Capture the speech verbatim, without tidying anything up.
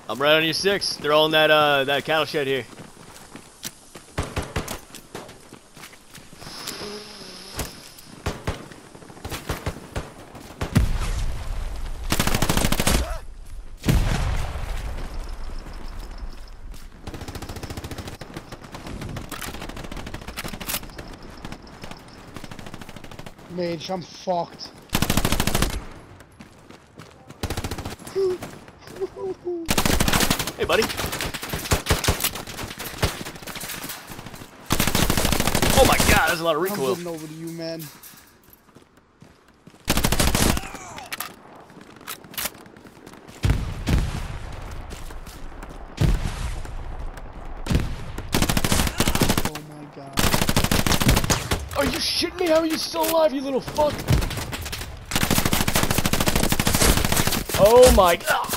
I'm right on your six. They're all in that uh that cattle shed here. Mage, I'm fucked. Hey, buddy. Oh my god, there's a lot of recoil. I'm getting over to you, man. Oh my god. Are you shitting me? How are you still alive, you little fuck? Oh my god.